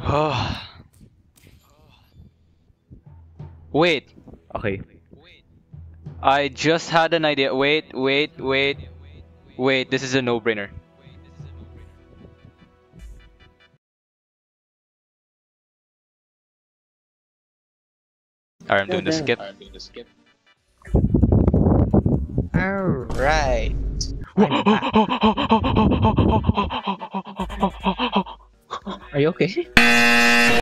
Wait, Okay. I just had an idea. Wait. This is a no-brainer. Alright, I'm doing the skip. Alright. I'm back. Are you okay?